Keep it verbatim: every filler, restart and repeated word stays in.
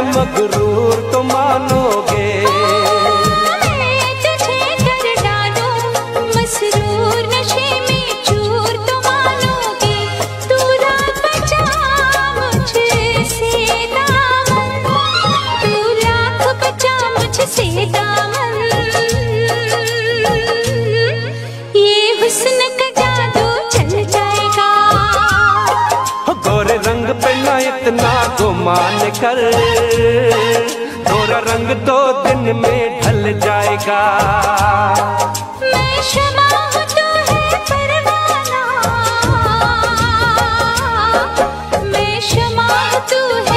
मगरूर तो मानोगे। मैं तुझे कर डालूं मसरूर नशे में चूर तो मानोगे। तू लाख बचा मुझसे दामन, तू लाख बचा मुझसे दामन। ये हुस्न का जादू चल जाएगा। गोरे रंग पे ना इतना गुमान कर, गोरा रंग दो दिन में ढल जाएगा। मैं शमा हूँ तू है परवाना, मैं शमा हूँ तू है